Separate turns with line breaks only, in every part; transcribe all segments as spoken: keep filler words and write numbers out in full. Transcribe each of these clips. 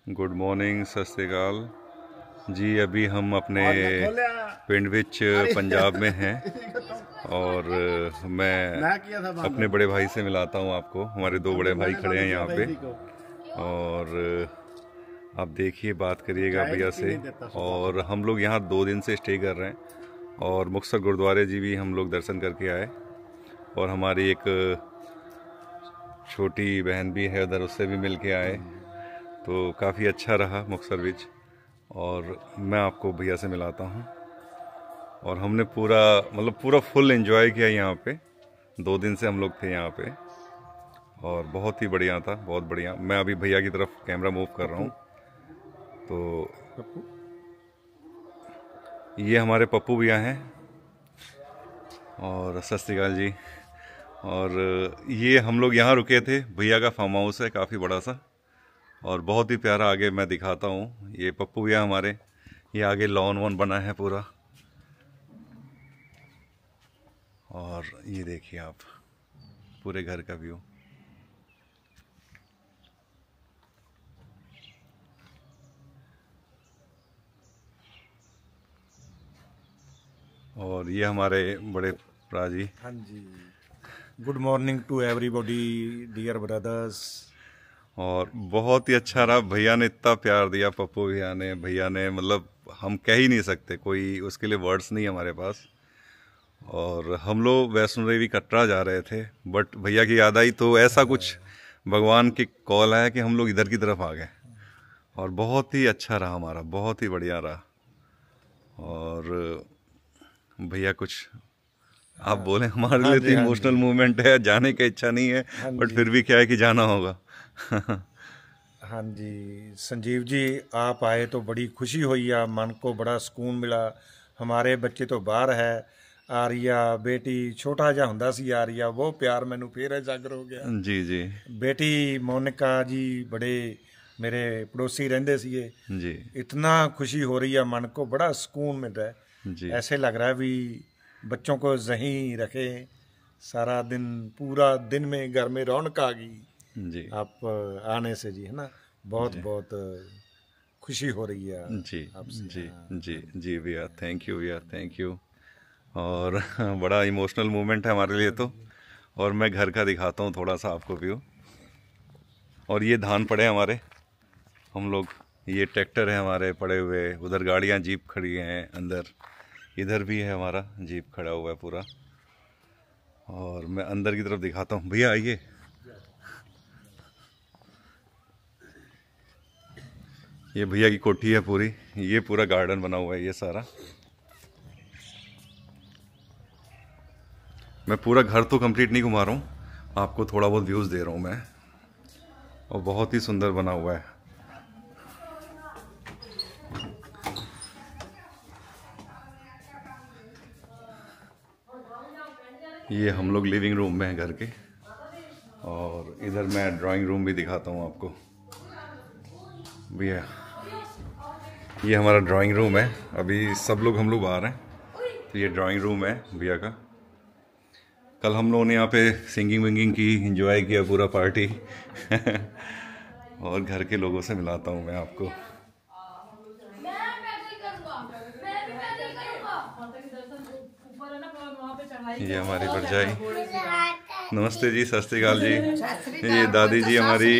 Good morning, सत श्री अकाल जी। अभी हम अपने पिंड विच पंजाब में हैं और मैं अपने बड़े भाई से मिलाता हूं आपको। हमारे दो बड़े भाई खड़े हैं यहाँ पे और आप देखिए, बात करिएगा भैया से। और हम लोग यहाँ दो दिन से स्टे कर रहे हैं और मुक्तसर गुरुद्वारे जी भी हम लोग दर्शन करके आए और हमारी एक छोटी बहन भी है उधर, उससे भी मिल के आए। तो काफ़ी अच्छा रहा मुक्तसर विच और मैं आपको भैया से मिलाता हूँ। और हमने पूरा मतलब पूरा फुल एंजॉय किया यहाँ पे। दो दिन से हम लोग थे यहाँ पे और बहुत ही बढ़िया था, बहुत बढ़िया। मैं अभी भैया की तरफ कैमरा मूव कर रहा हूँ। तो ये हमारे पप्पू भैया हैं और सत श्री अकाल जी। और ये हम लोग यहाँ रुके थे, भैया का फार्म हाउस है काफ़ी बड़ा सा और बहुत ही प्यारा। आगे मैं दिखाता हूँ, ये पप्पू भैया हमारे, ये आगे लॉन वॉन बना है पूरा। और ये देखिए आप पूरे घर का व्यू। और ये हमारे बड़े भरा जी।
हाँ जी, good morning to everybody dear brothers.
और बहुत ही अच्छा रहा, भैया ने इतना प्यार दिया, पप्पू भैया ने, भैया ने, मतलब हम कह ही नहीं सकते, कोई उसके लिए वर्ड्स नहीं हमारे पास। और हम लोग वैष्णो देवी कटरा जा रहे थे बट भैया की याद आई तो ऐसा कुछ भगवान की कॉल आया कि हम लोग इधर की तरफ आ गए और बहुत ही अच्छा रहा हमारा, बहुत ही बढ़िया रहा। और भैया कुछ आप बोले, हमारे लिए तो इमोशनल मूवमेंट है, जाने की इच्छा नहीं है बट फिर भी क्या है कि जाना होगा।
हाँ जी संजीव जी, आप आए तो बड़ी खुशी हुई है, मन को बड़ा सुकून मिला। हमारे बच्चे तो बाहर है, आरिया बेटी छोटा जिहा हुंदा सी आरिया, वो प्यार मैनू फिर जागर हो गया।
जी जी।
बेटी मोनिका जी बड़े मेरे पड़ोसी रहंदे सीगे
जी।
इतना खुशी हो रही है, मन को बड़ा सुकून मिल रहा है जी। ऐसे लग रहा है भी बच्चों को जहीं रखे, सारा दिन पूरा दिन में घर में रौनक आ गई जी आप आने से जी, है ना। बहुत जी। बहुत खुशी हो रही है
जी जी जी जी भैया, थैंक यू भैया, थैंक यू। और बड़ा इमोशनल मोमेंट है हमारे लिए तो। और मैं घर का दिखाता हूँ थोड़ा सा आपको व्यू। और ये धान पड़े हमारे, हम लोग, ये ट्रैक्टर है हमारे पड़े हुए, उधर गाड़ियाँ जीप खड़ी हैं अंदर, इधर भी है हमारा जीप खड़ा हुआ है पूरा। और मैं अंदर की तरफ दिखाता हूँ, भैया आइए। ये भैया की कोठी है पूरी, ये पूरा गार्डन बना हुआ है ये सारा। मैं पूरा घर तो कंप्लीट नहीं घुमा रहा हूँ, आपको थोड़ा बहुत व्यूज़ दे रहा हूँ मैं। और बहुत ही सुंदर बना हुआ है। ये हम लोग लिविंग रूम में हैं घर के। और इधर मैं ड्राइंग रूम भी दिखाता हूँ आपको भैया। ये हमारा ड्राइंग रूम है, अभी सब लोग हम लोग बाहर हैं तो ये ड्राइंग रूम है भैया का। कल हम लोगों ने यहाँ पे सिंगिंग विंगिंग की, एंजॉय किया पूरा पार्टी। और घर के लोगों से मिलाता हूँ मैं आपको। ये हमारी भरजाई, नमस्ते जी, सत श्री अकाल जी। ये दादी जी हमारी।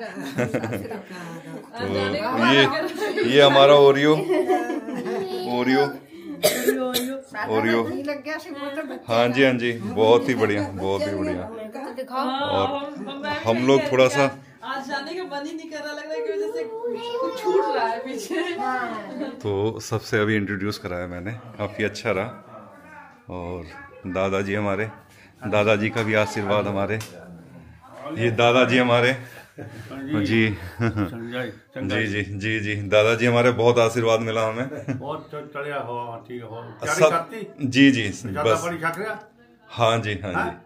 तो ये ये हमारा ओरियो ओरियो ओरियो हाँ जी हाँ जी, बहुत ही बढ़िया, बहुत ही बढ़िया। और हम लोग थोड़ा सा
आज जाने का मन ही नहीं कर रहा, लग रहा है कि जैसे कुछ छूट रहा है पीछे।
तो सबसे अभी इंट्रोड्यूस कराया मैंने, काफ़ी अच्छा रहा। और दादाजी हमारे, दादाजी का भी आशीर्वाद हमारे। ये दादाजी हमारे जी जी जी जी जी दादाजी हमारे, बहुत आशीर्वाद मिला हमें।
बहुत चढ़िया हो, ठीक हो
सब जी जी बस। हाँ जी हाँ जी,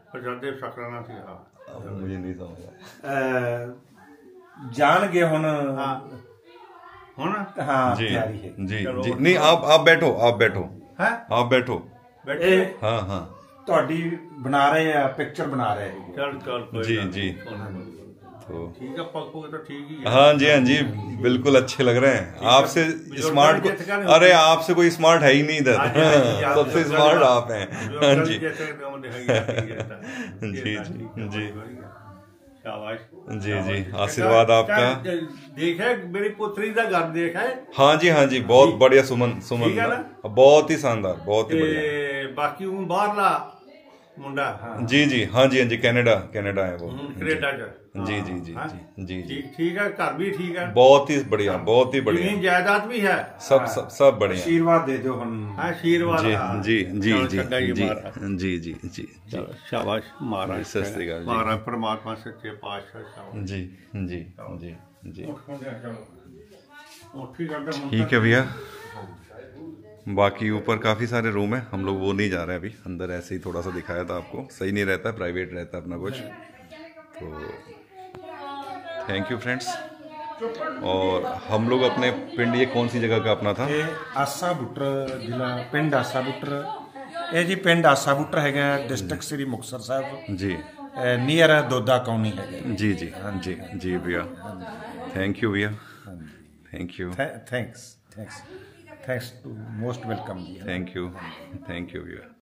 मुझे नहीं समझ
जान गए हुन
हाँ
जी जी जी। नहीं आप आप बैठो, आप बैठो, आप बैठो। हाँ हाँ
ਤੁਹਾਡੀ ਬਣਾ ਰਹੇ ਆ, ਪਿਕਚਰ ਬਣਾ ਰਹੇ
चल चल
जी जी। तो
ठीक है, पग पग तो ठीक ही है।
हाँ जी, हाँ जी, बिल्कुल अच्छे लग रहे हैं। आपसे स्मार्ट को, अरे आपसे कोई स्मार्ट है ही नहीं इधर, सबसे स्मार्ट आप हैं। हाँ जी जी जी जी
शाबाश
जी जी, आशीर्वाद आपका।
देखा मेरी पुत्री का घर देखा है?
हाँ जी, हाँ जी, बहुत बढ़िया। सुमन सुमन
ठीक है ना?
बहुत ही शानदार, बहुत ही बढ़िया।
ਤੇ ਬਾਕੀ ਉਹ ਬਾਹਰਲਾ ਮੁੰਡਾ
जी जी, हाँ जी, हाँ जी, कनाडा कनाडा है वो,
ਕੈਨੇਡਾ ਚ।
जी जी जी
हाँ?
जी जी जी,
ठीक ठीक है, घर भी ठीक है,
बहुत ही बढ़िया, बहुत ही बढ़िया,
जमीन जायदाद भी है,
सब सब सब बढ़िया।
आशीर्वाद दे दो हम।
हाँ, आशीर्वाद।
जी
हाँ।
जी जी
चलो,
जी
चंगा जी,
जी
महाराज।
जी जी जी जी,
शाबाश महाराज,
सत श्री अकाल जी।
महाराज परमात्मा सच्चे पातशाह शाबाश।
जी जी जी जी,
ठीक है,
ठीक है भैया। बाकी ऊपर काफ़ी सारे रूम है, हम लोग वो नहीं जा रहे हैं अभी अंदर, ऐसे ही थोड़ा सा दिखाया था आपको। सही नहीं रहता है, प्राइवेट रहता है अपना कुछ। तो थैंक यू फ्रेंड्स। और हम लोग अपने पिंड, ये कौन सी जगह का अपना था?
ਇਹ ਆਸਾ ਬੁੱਟਰ ਜ਼ਿਲ੍ਹਾ, ਪਿੰਡ ਆਸਾ ਬੁੱਟਰ। ਇਹ ਜੀ ਪਿੰਡ ਆਸਾ ਬੁੱਟਰ ਹੈਗਾ, ਡਿਸਟ੍ਰਿਕਟ ਸ੍ਰੀ ਮੁਕਤਸਰ ਸਾਹਿਬ
जी
ਨੀਅਰ ਦੋਦਾ ਕੌਣੀ ਹੈਗਾ।
जी जी जी जी भैया, थैंक यू भैया, thank you
thanks thanks thanks to most welcome ਜੀ।
थैंक यू थैंक यू भैया।